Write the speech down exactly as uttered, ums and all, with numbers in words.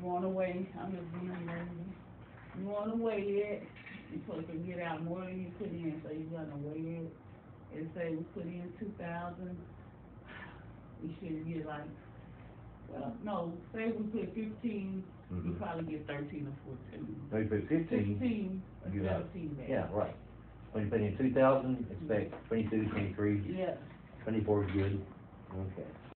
wanna weigh, I'm just being lazy. You wanna weigh it, you're supposed to get out more than you put in, so you're gonna weigh it. It say we put in two thousand, we should get like, well, no, say we put fifteen, you Mhm. probably get thirteen or fourteen. So you put fifteen. Fifteen or you got- seventeen back. Yeah, right. When you put in two thousand, expect twenty-two, twenty-three, Yeah, twenty-four is good. Okay.